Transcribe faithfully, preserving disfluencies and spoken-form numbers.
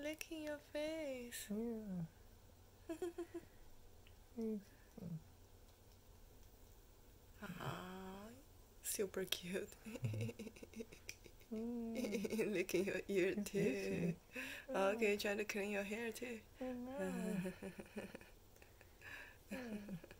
licking your face. Yeah. Aww, super cute. Mm. Licking your ear It's too. itchy. Okay, trying to clean your hair too. I know. Mm.